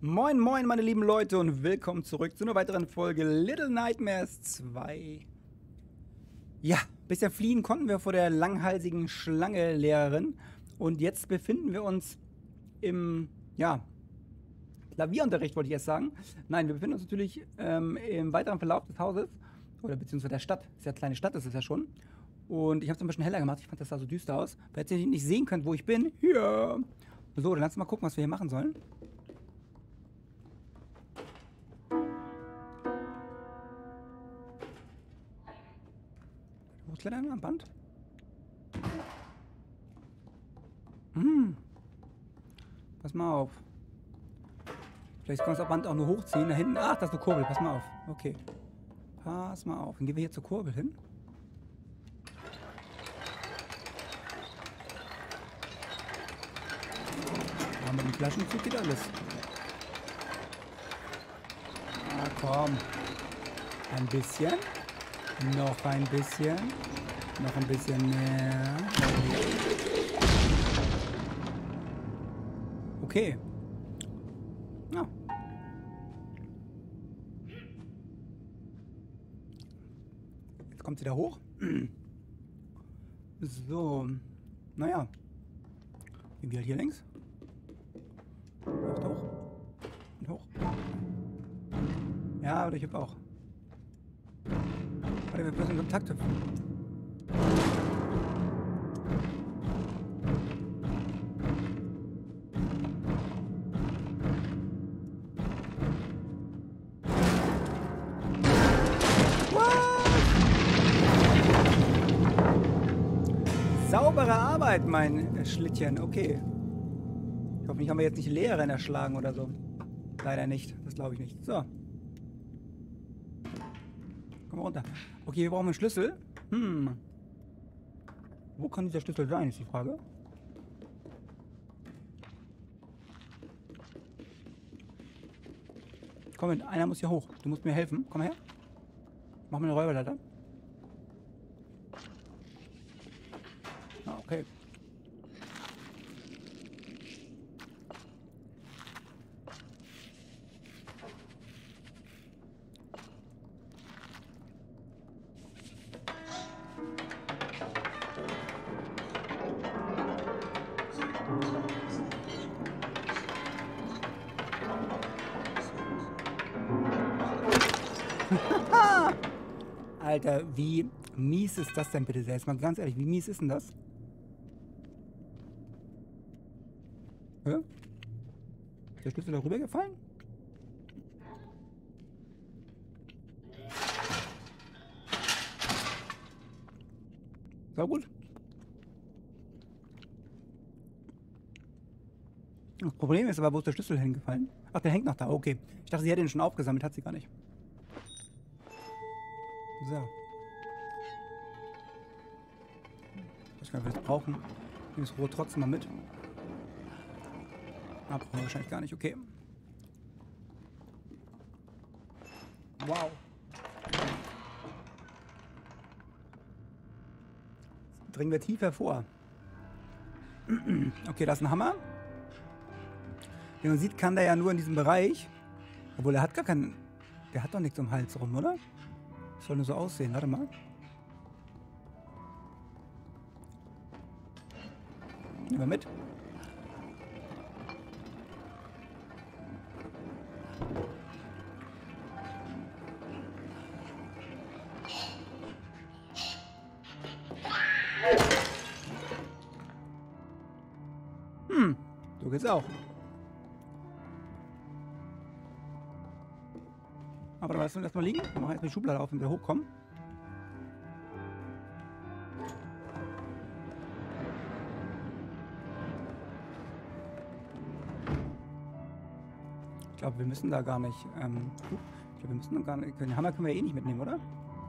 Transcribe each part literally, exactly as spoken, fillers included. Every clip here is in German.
Moin moin meine lieben Leute und willkommen zurück zu einer weiteren Folge Little Nightmares zwei. Ja, bisher fliehen konnten wir vor der langhalsigen Schlange-Lehrerin und jetzt befinden wir uns im, ja, Klavierunterricht wollte ich erst sagen. Nein, wir befinden uns natürlich ähm, im weiteren Verlauf des Hauses oder beziehungsweise der Stadt. Ist ja eine kleine Stadt, ist es ja schon. Und ich habe es ein bisschen heller gemacht, ich fand das sah so düster aus. Weil ihr nicht sehen könnt, wo ich bin. Ja. So, dann lass uns mal gucken, was wir hier machen sollen. Hochklettern am Band? Hm. Pass mal auf. Vielleicht kann man das Band auch nur hochziehen. Da hinten. Ach, das ist eine Kurbel. Pass mal auf. Okay. Pass mal auf. Dann gehen wir hier zur Kurbel hin. Ja, mit dem Flaschenzug geht alles. Ah, komm. Ein bisschen. Noch ein bisschen. Noch ein bisschen mehr. Okay. Ja. Jetzt kommt sie da hoch. So. Naja. Gehen wir halt hier längs. Hoch, hoch. Und hoch. Ja, oder ich hab auch. Warte, wir müssen Kontakt hüpfen. Saubere Arbeit, mein Schlittchen. Okay. Ich hoffe, ich haben wir jetzt nicht Lehrerin erschlagen oder so. Leider nicht. Das glaube ich nicht. So. Komm runter. Okay, wir brauchen einen Schlüssel. Hm. Wo kann dieser Schlüssel sein, ist die Frage. Komm, einer muss hier hoch. Du musst mir helfen. Komm her. Mach mir eine Räuberleiter. Ah, okay. Alter, wie mies ist das denn bitte selbst? Mal ganz ehrlich, wie mies ist denn das? Hä? Ist der Schlüssel darüber gefallen? War gut. Das Problem ist aber, wo ist der Schlüssel hingefallen? Ach, der hängt noch da. Okay. Ich dachte, sie hätte ihn schon aufgesammelt. Hat sie gar nicht. So. Ich weiß gar nicht, ob wir das brauchen. Ich nehme das Rohr trotzdem mal mit. Ah, brauchen wir wahrscheinlich gar nicht. Okay. Wow. Jetzt dringen wir tief hervor. Okay, da ist ein Hammer. Wie man sieht, kann der ja nur in diesem Bereich. Obwohl, er hat gar keinen... Der hat doch nichts um den Hals rum, oder? Das soll nur so aussehen. Warte mal. Nehmen wir mit. Hm, so geht's auch. Aber dann lassen wir das mal liegen. Wir machen jetzt die Schublade auf, wenn wir hochkommen. Ich glaube, wir müssen da gar nicht. Ähm, ich glaube, wir müssen gar nicht. Den Hammer können wir eh nicht mitnehmen, oder?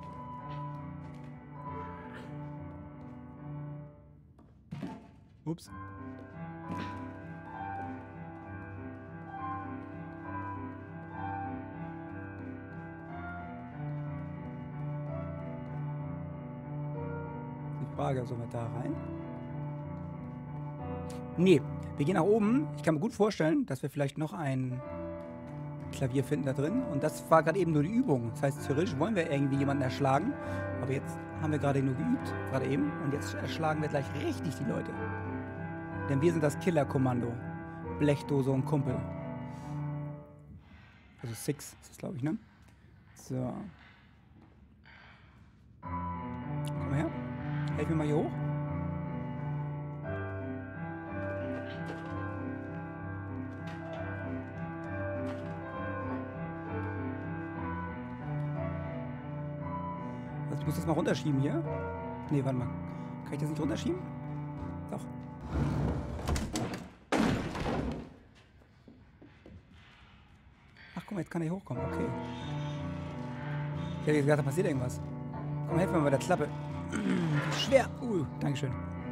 Ups. Frage, sollen wir da rein? Nee, wir gehen nach oben. Ich kann mir gut vorstellen, dass wir vielleicht noch ein Klavier finden da drin. Und das war gerade eben nur die Übung. Das heißt, theoretisch wollen wir irgendwie jemanden erschlagen. Aber jetzt haben wir gerade nur geübt, gerade eben. Und jetzt erschlagen wir gleich richtig die Leute. Denn wir sind das Killer-Kommando. Blechdose und Kumpel. Also Six ist das, glaube ich, ne? So. Komm mal her. Helf mir mal hier hoch. Also ich muss das mal runterschieben hier. Ne, warte mal. Kann ich das nicht runterschieben? Doch. Ach, guck mal, jetzt kann er hier hochkommen. Okay. Ich hätte jetzt gedacht, da passiert irgendwas. Komm, helf mir mal bei der Klappe. Die ist schwer. Uh, Dankeschön.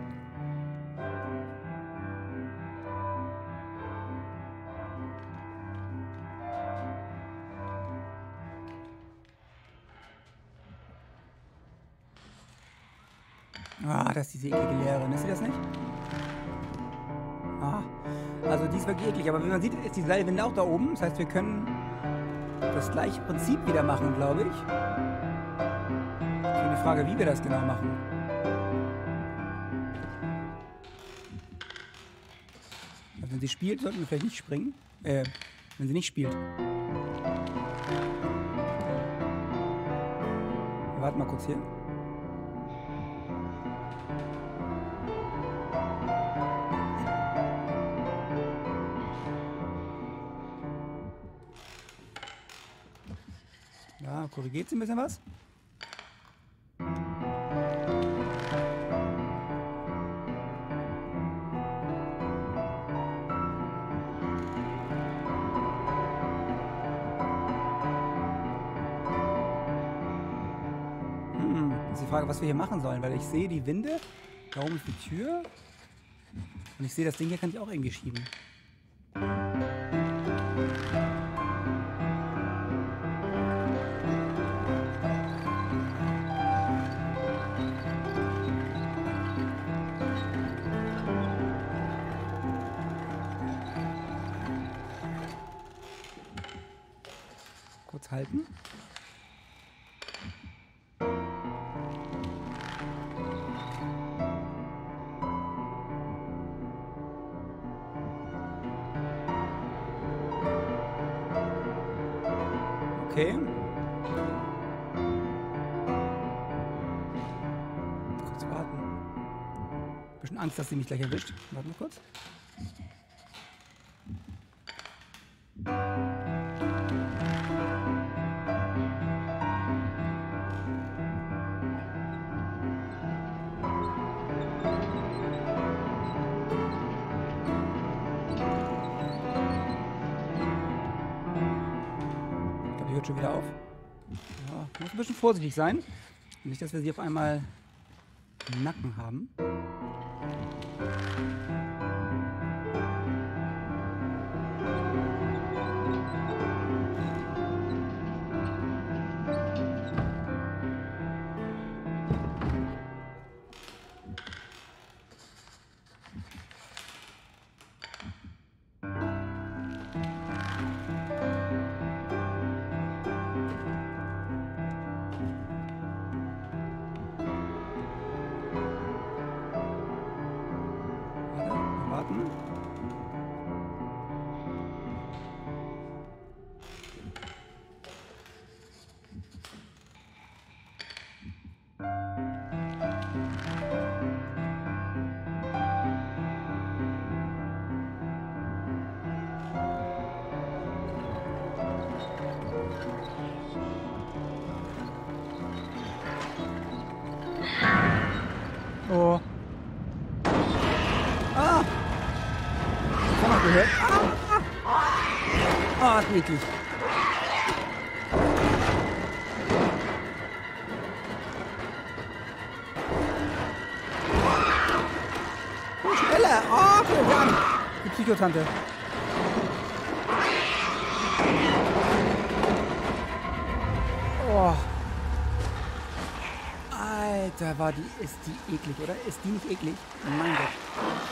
Ah, das ist diese eklige Lehrerin. Ist sie das nicht? Ah, also die ist wirklich eklig. Aber wie man sieht, ist die Seilwinde auch da oben. Das heißt, wir können das gleiche Prinzip wieder machen, glaube ich. Die Frage, wie wir das genau machen. Also wenn sie spielt, sollten wir vielleicht nicht springen. Äh, wenn sie nicht spielt. Wir warten mal kurz hier. Ja, korrigiert sie ein bisschen was? Das ist die Frage, was wir hier machen sollen, weil ich sehe die Winde, da oben ist die Tür und ich sehe, das Ding hier kann ich auch irgendwie schieben. Kurz halten. Okay. Kurz warten. Bisschen Angst, dass sie mich gleich erwischt. Warten wir kurz. Hört schon wieder auf. Ja, muss ein bisschen vorsichtig sein. Nicht, dass wir sie auf einmal im Nacken haben. Warten. Oh. Ah! Das haben wir gehört. Ah! Ah, ist eklig. Oh, schneller! Oh, guck mal an! Die Psychotante. Oh. Alter, war die, ist die eklig, oder? Ist die nicht eklig? Mein Gott.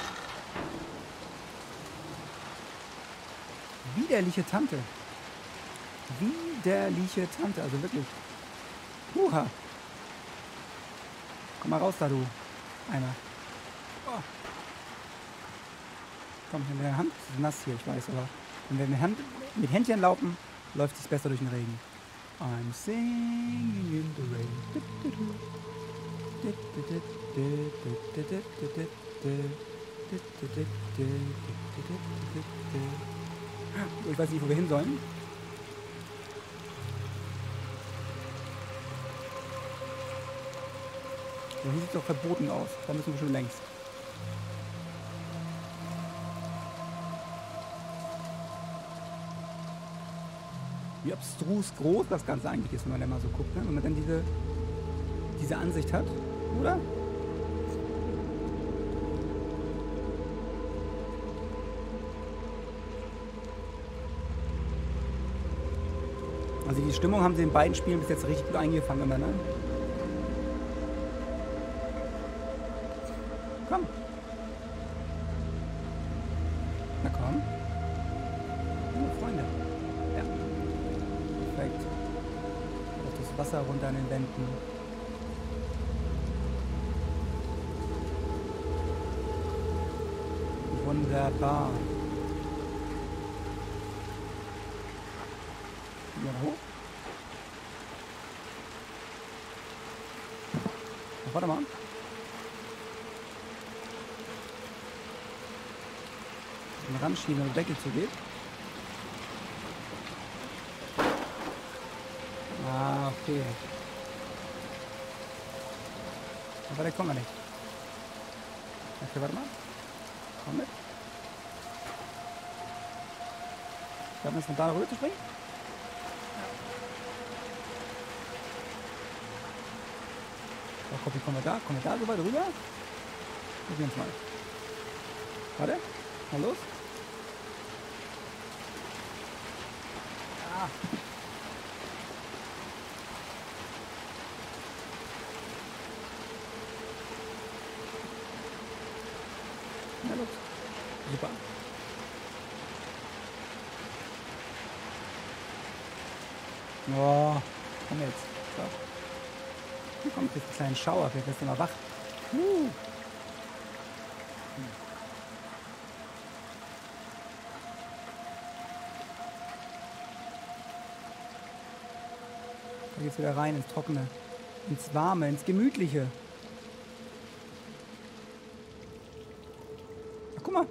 Widerliche Tante. Widerliche Tante, also wirklich. Huha. Komm mal raus da, du. Einer. Oh. Komm, in der Hand ist nass hier, ich weiß, aber wenn wir mit, Hand, mit Händchen laufen, läuft es besser durch den Regen. I'm singing in the rain. Ich weiß nicht, wo wir hin sollen. So, hier sieht es doch verboten aus. Da müssen wir schon längst. Wie abstrus groß das Ganze eigentlich ist, wenn man da mal so guckt, ne? Wenn man dann diese, diese Ansicht hat, oder? Also die Stimmung haben sie in beiden Spielen bis jetzt richtig gut eingefangen, immer, ne? Komm. Na komm. Oh, Freunde. Ja. Perfekt. Auch das Wasser runter an den Wänden. Wunderbar. Ja, hoch. Ach, warte mal. Den Ranschieben und Deckel zugeht. Ah, okay. Aber der kommt wir nicht. Okay, warte mal. Komm mit. Schaffen wir es von da rüber zu springen? So, guck, wie kommen wir da? Kommen wir da so weit rüber? Probieren wir uns mal. Warte. Mal los. Ah. Na los. Super. Oh, komm jetzt. So. Hier kommt jetzt ein kleiner Schauer, vielleicht wirst du mal wach. Uh. Da geht's wieder rein ins Trockene, ins Warme, ins Gemütliche. Ach, guck mal.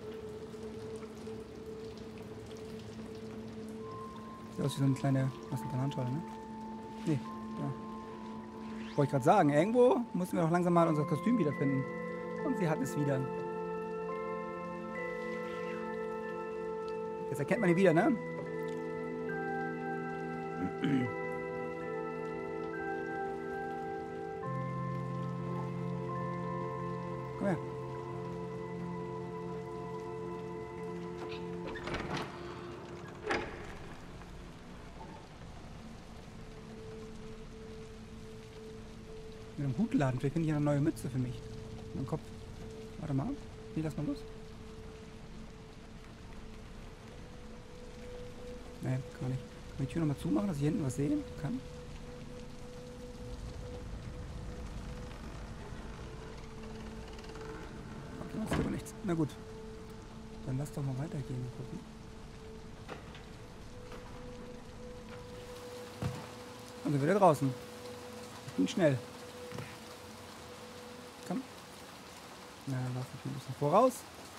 Sieht aus wie so eine kleine, was ist eine Bananenschale, ne? Nee, ja. Wollte ich gerade sagen, irgendwo müssen wir doch langsam mal unser Kostüm wiederfinden. Und sie hat es wieder. Jetzt erkennt man ihn wieder, ne? Komm her. Mit einem Hutladen. Vielleicht finde ich eine neue Mütze für mich. Mein Kopf. Warte mal. Nee, lass mal los. Nee, gar nicht. Kann ich die Tür nochmal zumachen, dass ich hinten was sehen kann? Okay, das ist aber nichts. Na gut. Dann lass doch mal weitergehen und gucken. Und sind wieder draußen. Das ging schnell. Komm. Na, dann lass mich ein bisschen voraus.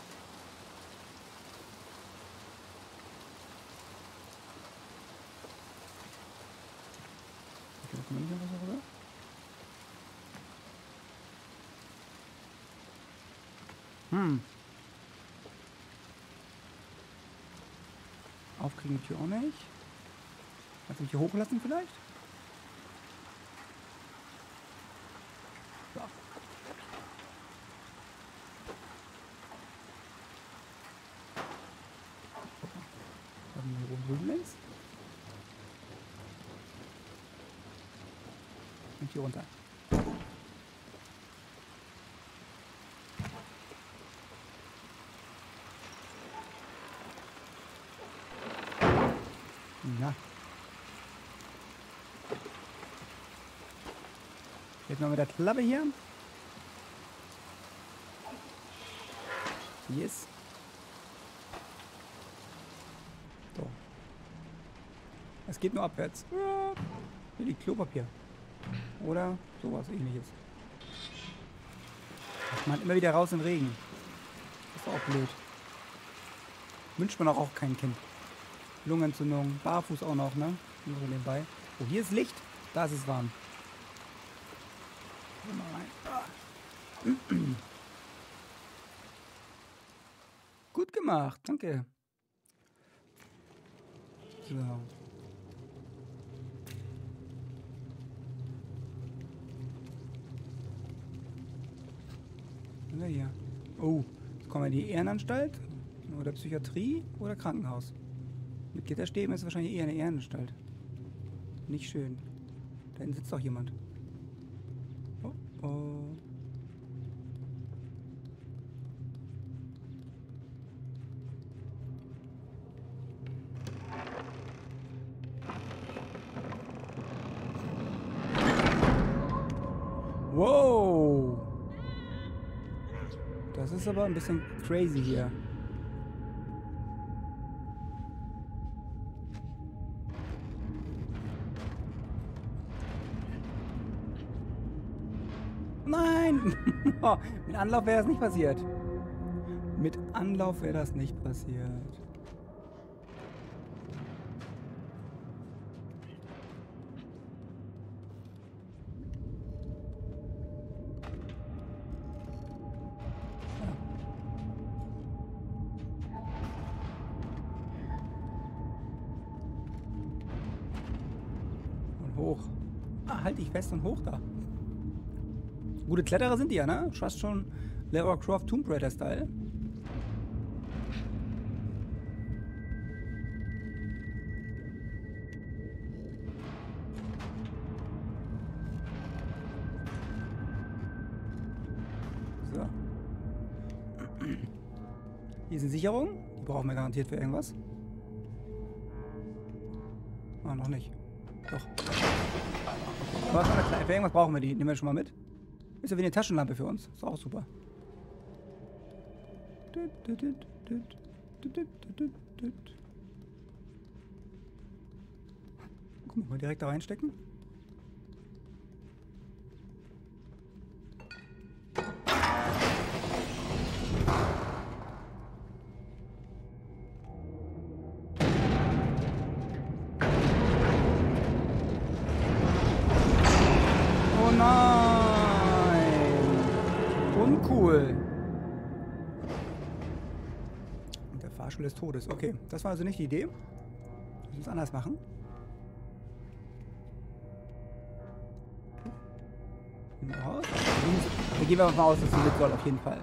Okay, da kommen wir nicht einfach so rüber. Hm. Aufkriegen die Tür auch nicht. Kannst du mich hier hochlassen vielleicht? So. Haben wir hier oben drüben links. Und hier runter. Na, Jetzt mal mit der Klappe hier. Yes. So. Es geht nur abwärts. Hier liegt Klopapier. Oder sowas ähnliches. Man immer wieder raus in den Regen. Das ist auch blöd. Wünscht man auch, auch kein Kind. Lungenentzündung, barfuß auch noch, ne? Nur so nebenbei. Oh, hier ist Licht. Da ist es warm. Geh mal rein. Ah. Gut gemacht, danke. So. Was haben wir hier? Oh, jetzt kommen wir in die Ehrenanstalt oder Psychiatrie oder Krankenhaus. Mit Gitterstäben ist es wahrscheinlich eher eine Ehrenanstalt. Nicht schön. Da hinten sitzt doch jemand. Oh, oh. Wow! Das ist aber ein bisschen crazy hier. Nein! Mit Anlauf wäre das nicht passiert. Mit Anlauf wäre das nicht passiert. Hoch. Ah, halt dich fest und hoch da. Gute Kletterer sind die ja, ne? Fast schon Lara Croft Tomb Raider Style. So. Hier ist eine Sicherung. Die brauchen wir garantiert für irgendwas. Ah, noch nicht. Doch. Aber für irgendwas brauchen wir die. Nehmen wir schon mal mit. Ist ja wie eine Taschenlampe für uns. Ist auch super. Guck mal, mal direkt da reinstecken. Oh nein! Uncool. Und der Fahrstuhl des Todes. Okay, das war also nicht die Idee. Wir müssen es anders machen. Gehen wir raus. Dann gehen wir mal aus, dass sie mit soll, auf jeden Fall.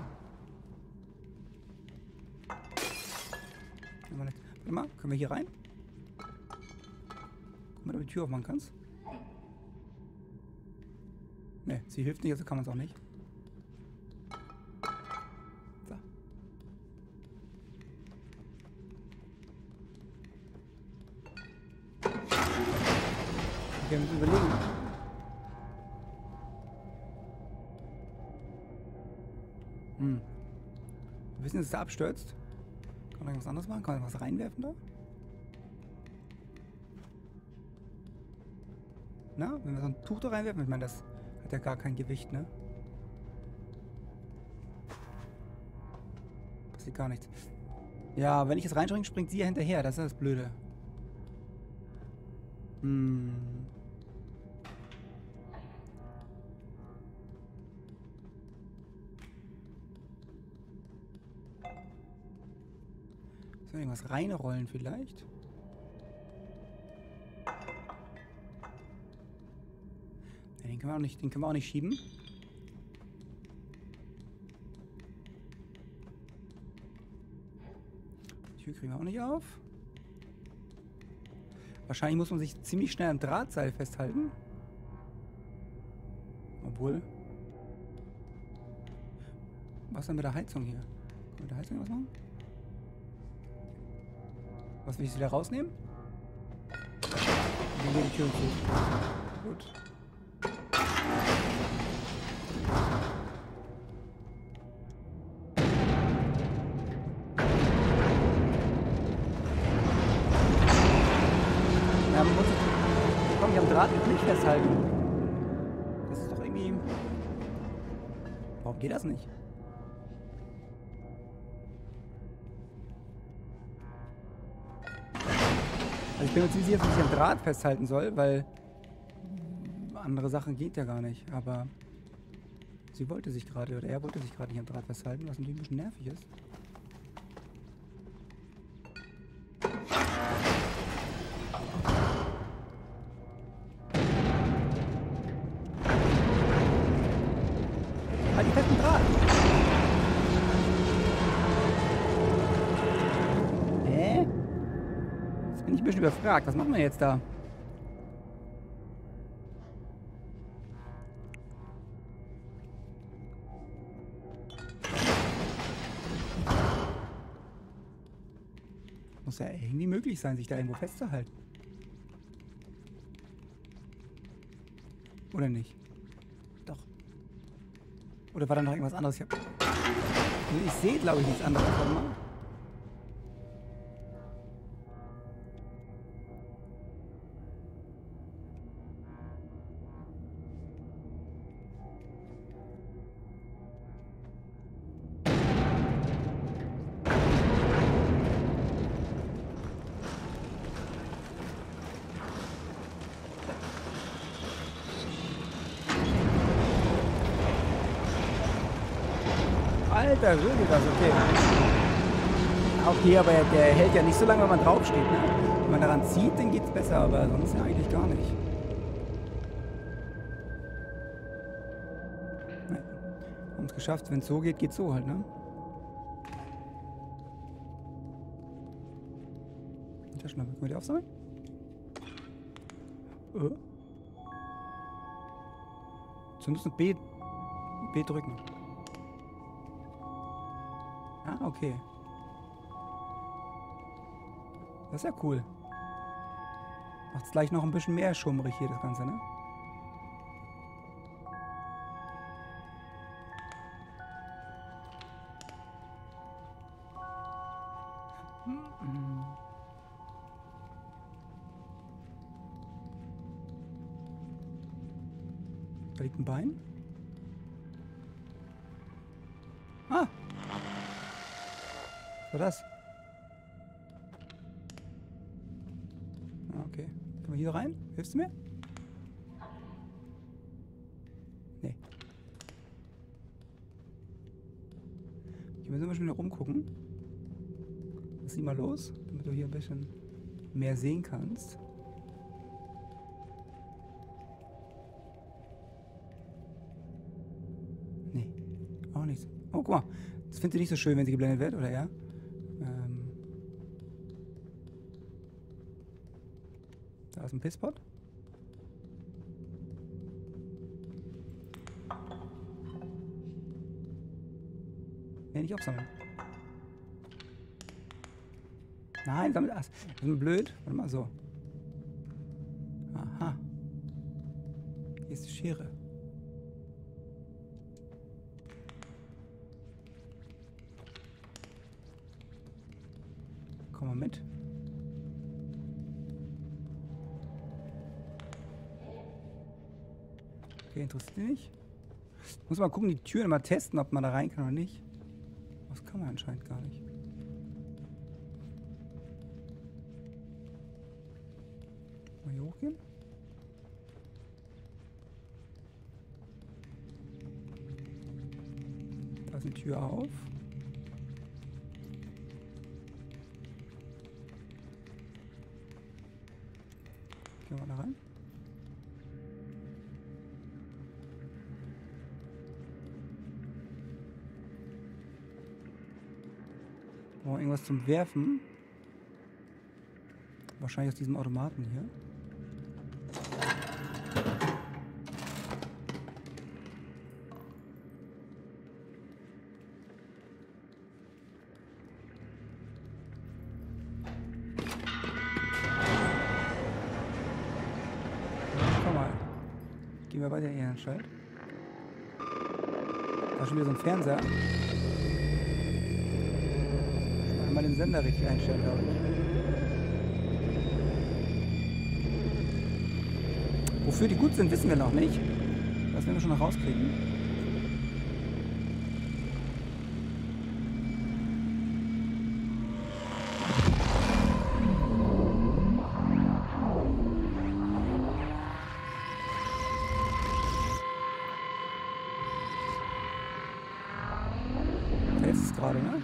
Warte mal, können wir hier rein? Guck mal, ob du die Tür aufmachen kannst. Ne, sie hilft nicht, also kann man es auch nicht. So. Okay, wir müssen überlegen. Hm. Wir wissen, dass es da abstürzt. Kann man irgendwas anderes machen? Kann man was reinwerfen da? Na, wenn wir so ein Tuch da reinwerfen, ich meine, das hat ja gar kein Gewicht, ne? Passiert gar nichts. Ja, wenn ich es reinspringe, springt sie ja hinterher. Das ist das Blöde. Hm. Soll ich irgendwas reinrollen vielleicht? Den können wir auch nicht, den können wir auch nicht schieben. Die Tür kriegen wir auch nicht auf. Wahrscheinlich muss man sich ziemlich schnell am Drahtseil festhalten. Obwohl. Was denn mit der Heizung hier? Können wir mit der Heizung was machen? Was will ich wieder rausnehmen? Dann geht die Tür zu. Gut. festhalten. Das ist doch irgendwie... Warum geht das nicht? Also ich bin mir ziemlich sicher, dass ich am Draht festhalten soll, weil andere Sachen geht ja gar nicht. Aber sie wollte sich gerade, oder er wollte sich gerade nicht am Draht festhalten, was natürlich ein bisschen nervig ist. Halt die festen Draht! Hä? Jetzt bin ich ein bisschen überfragt. Was machen wir jetzt da? Muss ja irgendwie möglich sein, sich da irgendwo festzuhalten. Oder nicht? Doch. Oder war da noch irgendwas anderes? Ich, hab... ich sehe, glaube ich, nichts anderes. Warte mal. Alter, würde das, okay. Okay, aber der hält ja nicht so lange, wenn man draufsteht, ne? Wenn man daran zieht, dann geht's besser, aber sonst ja eigentlich gar nicht. Ne. Haben es geschafft, wenn es so geht, geht's so halt, ne? Taschenlampe, können wir die aufsammeln? Äh. Zumindest B, B drücken. Ah, okay. Das ist ja cool. Macht es gleich noch ein bisschen mehr schummrig hier, das Ganze, ne? Da liegt ein Bein. Ah! Was war das? Ah, okay. Können wir hier rein? Hilfst du mir? Nee. Hier müssen wir schon wieder rumgucken. Lass sie mal los, damit du hier ein bisschen mehr sehen kannst. Nee. Auch nichts. Oh, guck mal. Das findet sie nicht so schön, wenn sie geblendet wird, oder ja? Ähm. Da ist ein Pisspot. Nee, nicht aufsammeln. Nein, sammelt das. Das ist blöd. Warte mal so. Aha. Hier ist die Schere. Komm mal mit. Okay, interessiert dich nicht. Muss mal gucken, die Türen mal testen, ob man da rein kann oder nicht. Das kann man anscheinend gar nicht. Mal hier hochgehen. Da ist eine Tür auf. Gehen wir da rein. Oh, irgendwas zum Werfen. Wahrscheinlich aus diesem Automaten hier. Komm mal. Gehen wir weiter in die Anstalt. Da ist schon wieder so ein Fernseher. Mal den Sender richtig einstellen, glaube ich. Wofür die gut sind, wissen wir noch nicht. Das werden wir schon noch rauskriegen. Jetzt ist gerade, ne?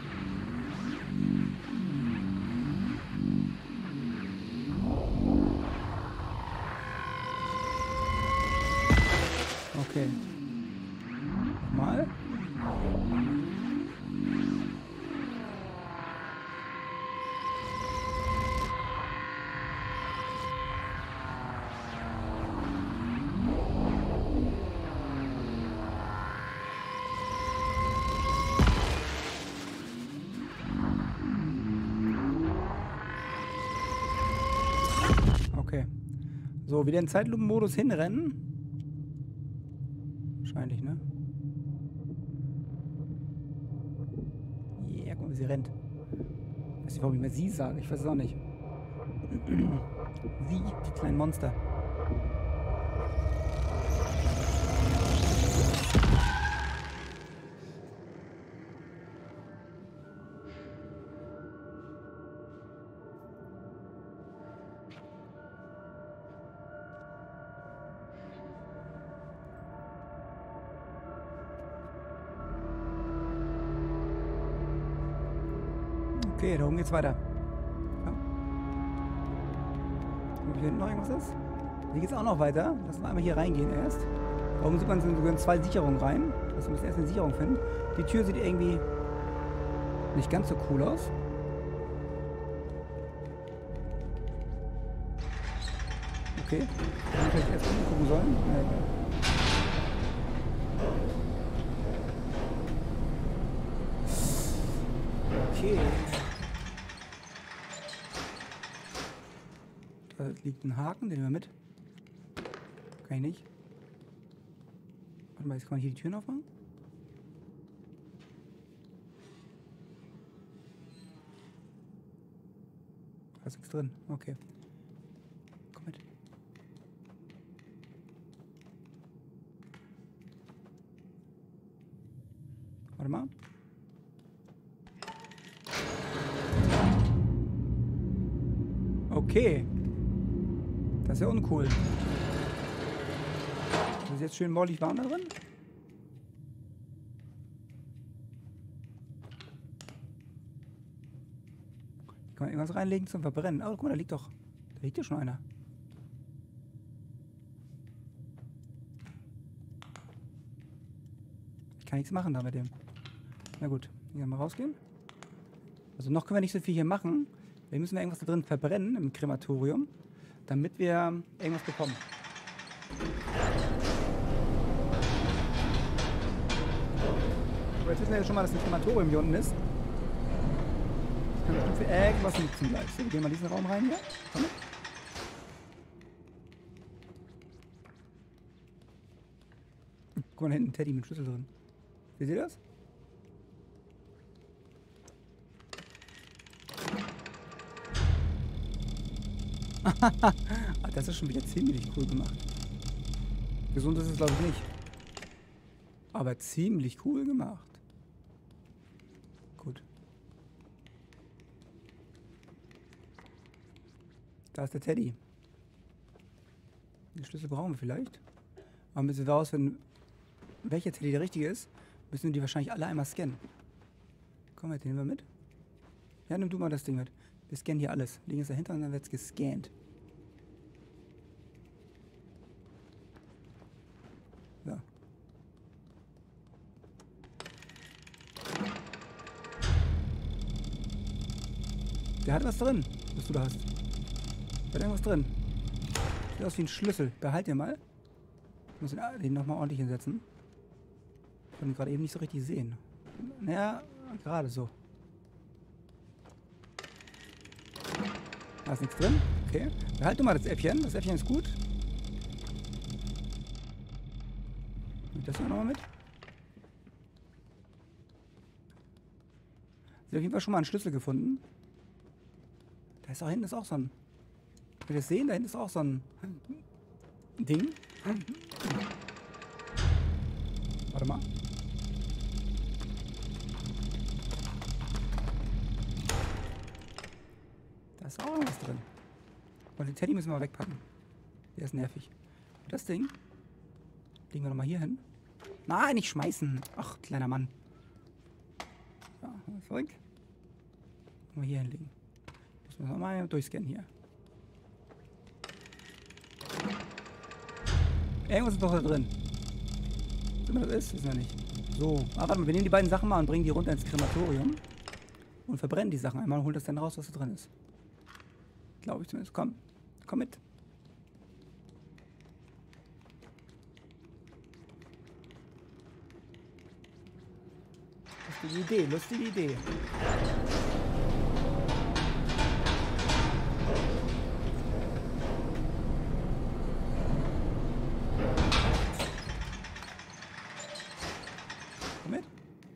Okay. Nochmal. Okay. So, wieder in Zeitlupenmodus hinrennen. Wahrscheinlich, ne? Yeah, guck mal, wie sie rennt. Ich weiß nicht, warum ich mir sie sage. Ich weiß es auch nicht. Sie, die kleinen Monster. Okay, da oben geht's weiter. Ja. Ob hier hinten noch irgendwas ist? Hier geht's auch noch weiter. Lass uns einmal hier reingehen erst. Da oben sieht man, sind sogar zwei Sicherungen rein. Lass uns erst eine Sicherung finden. Die Tür sieht irgendwie nicht ganz so cool aus. Okay. Hätten wir vielleicht erst gucken sollen. Na, egal. Okay. Da liegt ein Haken, den nehmen wir mit. Kann ich nicht. Warte mal, jetzt kann man hier die Türen aufmachen. Da ist nichts drin. Okay. Komm mit. Warte mal. Okay. Das ist ja uncool. Das ist jetzt schön mollig warm da drin. Kann man irgendwas reinlegen zum Verbrennen? Oh, guck mal, da liegt doch. Da liegt ja schon einer. Ich kann nichts machen da mit dem. Na gut, hier mal rausgehen. Also noch können wir nicht so viel hier machen. Wir müssen irgendwas da drin verbrennen im Krematorium, damit wir irgendwas bekommen. Aber jetzt wissen wir ja schon mal, dass ein Krematorium hier unten ist. Das kann bestimmt für irgendwas nutzen gleich. So, wir gehen mal in diesen Raum rein hier. Komm. Guck mal, da hinten ein Teddy mit Schlüssel drin. Seht ihr das? Das ist schon wieder ziemlich cool gemacht. Gesund ist es, glaube ich, nicht. Aber ziemlich cool gemacht. Gut. Da ist der Teddy. Den Schlüssel brauchen wir vielleicht. Aber bis wir rausfinden, welcher Teddy der richtige ist, müssen wir die wahrscheinlich alle einmal scannen. Komm, den nehmen wir mit. Ja, nimm du mal das Ding mit. Wir scannen hier alles. Liegen es dahinter und dann wird es gescannt. So. Der hat was drin, was du da hast. Da hat irgendwas drin. Sieht aus wie ein Schlüssel. Behalt den mal. Ich muss den, den nochmal ordentlich hinsetzen. Ich kann ihn gerade eben nicht so richtig sehen. Naja, gerade so. Da ist nichts drin. Okay. Behalt du mal das Äffchen. Das Äffchen ist gut. Und das hier nochmal mit. Sie hat auf jeden Fall schon mal einen Schlüssel gefunden. Da ist auch hinten ist auch so ein. Könnt ihr das sehen? Da hinten ist auch so ein. Ding. Warte mal. Da ist auch noch was drin. Und den Teddy müssen wir mal wegpacken. Der ist nervig. Und das Ding legen wir nochmal hier hin. Nein, nicht schmeißen. Ach, kleiner Mann. So, zurück. Mal hier hinlegen. Müssen wir mal durchscannen hier. Irgendwas ist doch da drin. Was immer das ist, wissen wir nicht. So, aber warte mal, wir nehmen die beiden Sachen mal und bringen die runter ins Krematorium. Und verbrennen die Sachen einmal und holen das dann raus, was da drin ist. Glaube ich zumindest. Komm, komm mit. Lustige Idee, lustige Idee. Komm mit.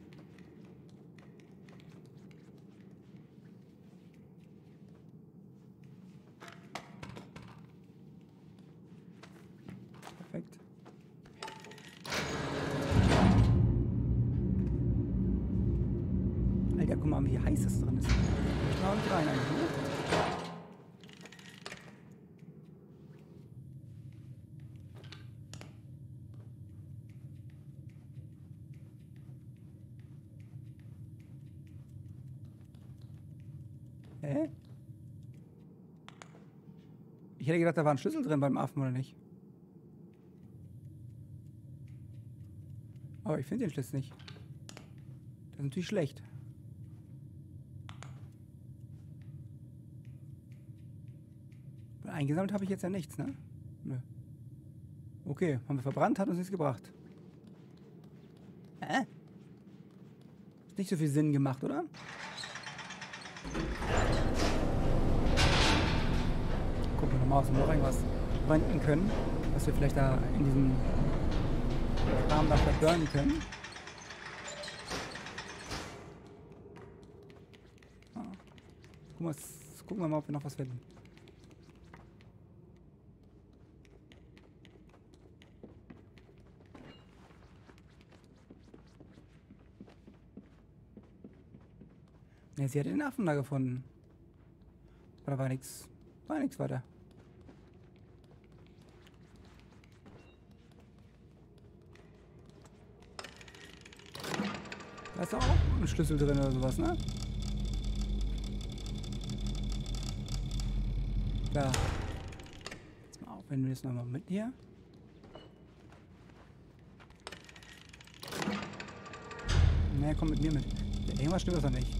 Perfekt. Alter, guck mal, wie heiß das drin ist. Ich mach nicht rein eigentlich, ne? Hä? Ich hätte gedacht, da war ein Schlüssel drin beim Affen, oder nicht? Aber ich finde den Schlüssel nicht. Das ist natürlich schlecht. Weil eingesammelt habe ich jetzt ja nichts, ne? Nö. Okay, haben wir verbrannt, hat uns nichts gebracht. Hä? Ist nicht so viel Sinn gemacht, oder? Gucken wir nochmal, ob wir noch irgendwas verwenden können, was wir vielleicht da in diesem Rahmen da verburnen können. Ah. Gucken, wir, gucken wir mal, ob wir noch was finden. Ne, sie hat den Affen da gefunden. Aber da war nichts. War nichts weiter. Da ist auch ein Schlüssel drin oder sowas, ne? Da. Jetzt mal auf, wenn wir das nochmal mit hier. Ne, komm mit mir mit. Irgendwas stimmt das doch nicht.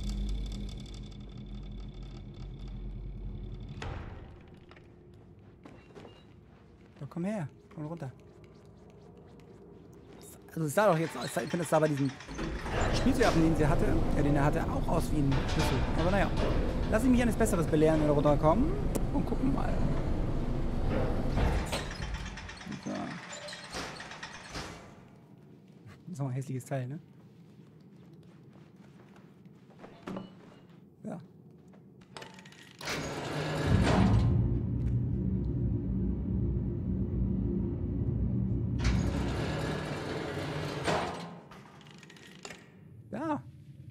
So, komm her. Komm runter. Also es sah doch jetzt, ich finde, es sah bei diesem Spielzeugwaffen, den sie hatte, ja, den er hatte, auch aus wie ein Schlüssel. Aber naja, lass ich mich eines Besseres belehren, wenn wir runterkommen. Und gucken mal. So. Das ist auch ein hässliches Teil, ne? Ja. Ja.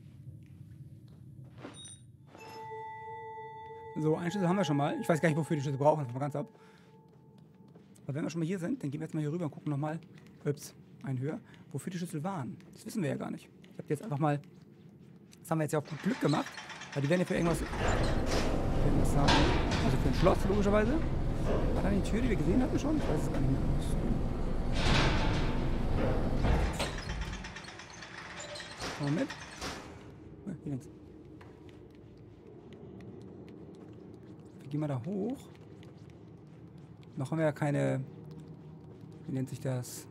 So, einen Schlüssel haben wir schon mal. Ich weiß gar nicht, wofür wir die Schlüssel brauchen. Das mal ganz ab. Aber wenn wir schon mal hier sind, dann gehen wir jetzt mal hier rüber und gucken nochmal. Ups, einen höher. Wofür die Schlüssel waren. Das wissen wir ja gar nicht. Ich habe jetzt einfach mal. Das haben wir jetzt ja auf gut Glück gemacht. Weil die werden ja für irgendwas. Für irgendwas haben. Also für ein Schloss, logischerweise. War da die Tür, die wir gesehen hatten schon? Ich weiß es gar nicht mehr. Komm mal mit. Hier links. Wir gehen mal da hoch. Noch haben wir ja keine. Wie nennt sich das?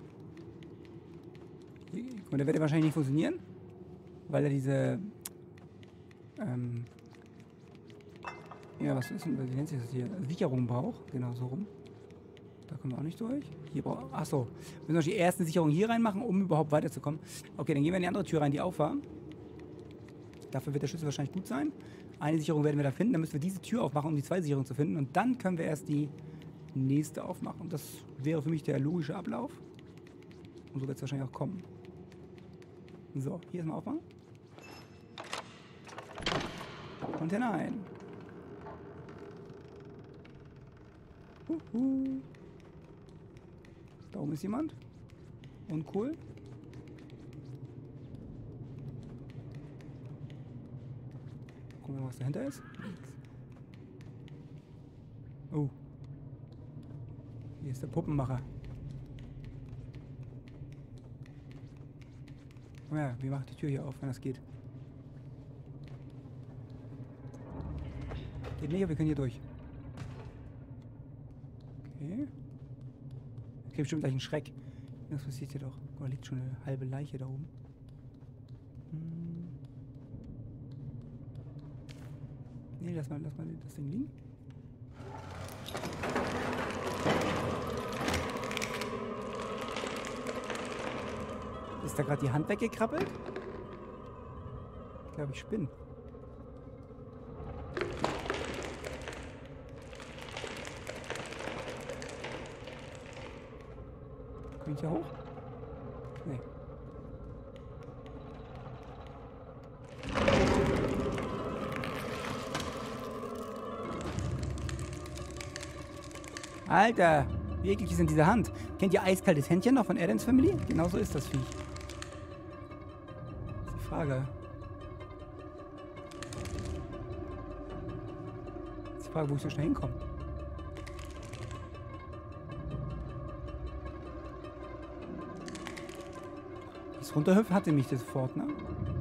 Und der wird ja wahrscheinlich nicht funktionieren. Weil er diese. Ähm. Ja, was ist denn. Wie nennt sich das hier? Sicherung braucht. Genau, so rum. Da kommen wir auch nicht durch. Hier brauchen. Achso. Wir müssen noch die erste Sicherung hier reinmachen, um überhaupt weiterzukommen. Okay, dann gehen wir in die andere Tür rein, die auf war. Dafür wird der Schlüssel wahrscheinlich gut sein. Eine Sicherung werden wir da finden. Dann müssen wir diese Tür aufmachen, um die zweite Sicherung zu finden. Und dann können wir erst die nächste aufmachen. Und das wäre für mich der logische Ablauf. Und so wird es wahrscheinlich auch kommen. So, hier erstmal aufmachen. Und hinein. Huhu. Da oben ist jemand. Uncool. Gucken wir mal, was dahinter ist. Oh. Hier ist der Puppenmacher. Oh ja, wie macht die Tür hier auf, wenn das geht? Geht nicht, aber wir können hier durch. Okay. Es gibt bestimmt gleich einen Schreck. Das passiert hier doch. Oh, da liegt schon eine halbe Leiche da oben. Hm. Nee, lass mal, lass mal das Ding liegen. Ist da gerade die Hand weggekrabbelt? Ich glaube, ich spinne. Komm ich hier hoch? Nee. Alter, wie eklig ist denn diese Hand? Kennt ihr eiskaltes Händchen noch von Addams Family? Genauso ist das Viech. Das ist die Frage. Das ist die Frage, wo ich so schnell hinkomme. Das Runterhüpfen hatte mich das sofort, ne?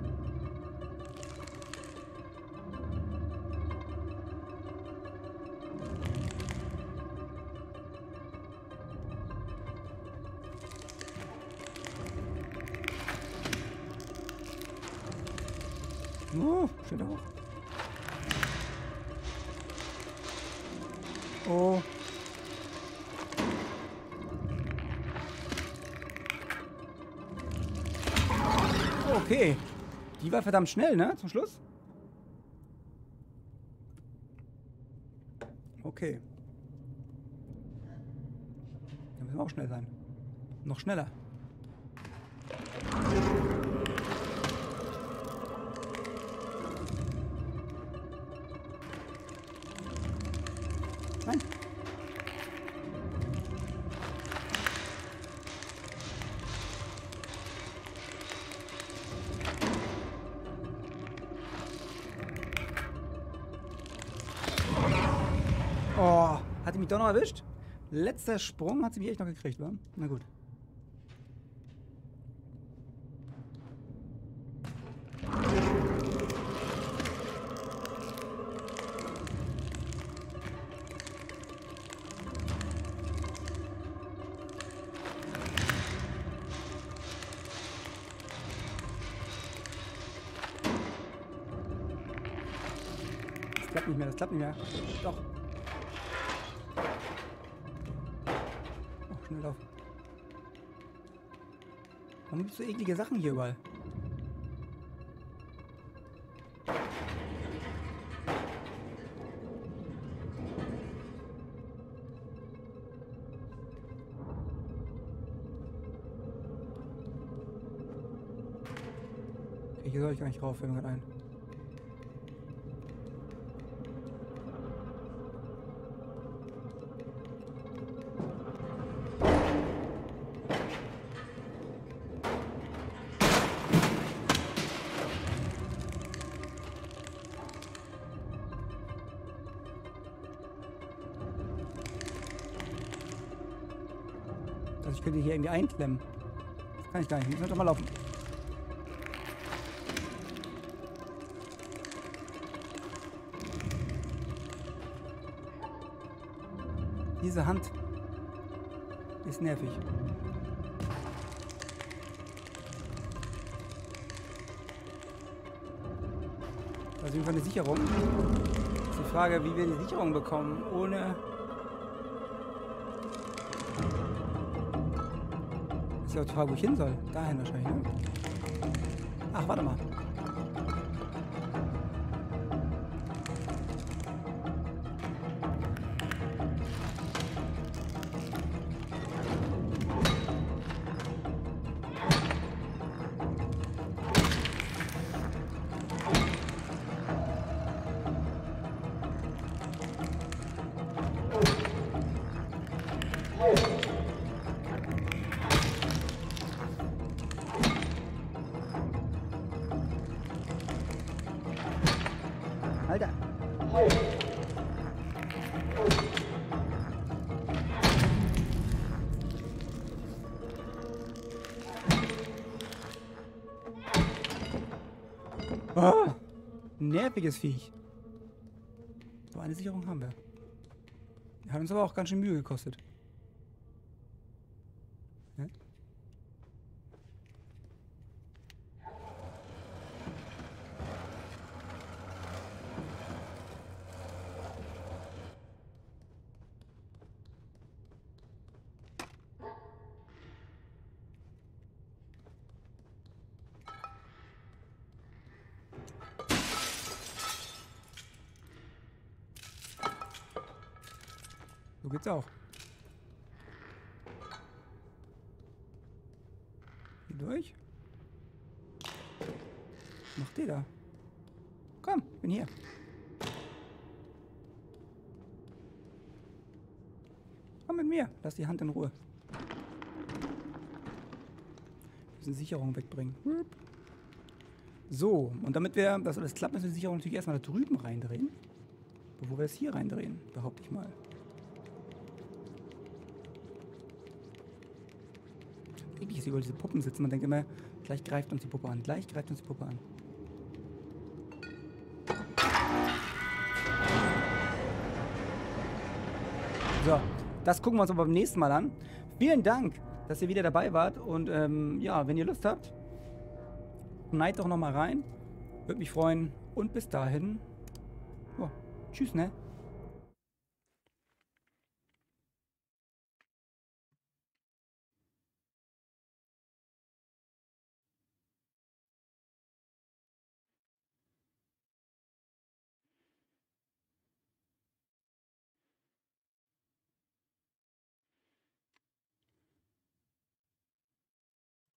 Oh, steht da hoch. Oh. Okay. Die war verdammt schnell, ne? Zum Schluss. Okay. Dann müssen wir auch schnell sein. Noch schneller. Nein. Oh, hat die mich doch noch erwischt? Letzter Sprung hat sie mich echt noch gekriegt, wa? Na gut. Das klappt nicht mehr, das klappt nicht mehr. Doch. Oh, schnell laufen. Warum gibt es so eklige Sachen hier überall? Okay, hier soll ich gar nicht rauf, fällt mir gerade ein. Also ich könnte hier irgendwie einklemmen. Das kann ich gar nicht. Ich muss doch mal laufen. Diese Hand ist nervig. Das ist jedenfalls eine Sicherung. Das ist die Frage, wie wir die Sicherung bekommen, ohne... Das ist ja auch die Frage, wo ich hin soll. Dahin wahrscheinlich, ne? Ach, warte mal. Alter. Oh, nerviges Viech. So, eine Sicherung haben wir. Hat uns aber auch ganz schön Mühe gekostet. Ja? So geht's auch. Hier durch. Was macht der da? Komm, bin hier. Komm mit mir. Lass die Hand in Ruhe. Wir müssen Sicherung wegbringen. So, und damit wir das alles klappt, müssen wir die Sicherung natürlich erstmal da drüben reindrehen. Bevor wir es hier reindrehen, behaupte ich mal. Wirklich ist über diese Puppen sitzen. Man denkt immer, gleich greift uns die Puppe an. Gleich greift uns die Puppe an. So, das gucken wir uns aber beim nächsten Mal an. Vielen Dank, dass ihr wieder dabei wart. Und ähm, ja, wenn ihr Lust habt, schneid doch nochmal rein. Würde mich freuen. Und bis dahin, oh, tschüss, ne?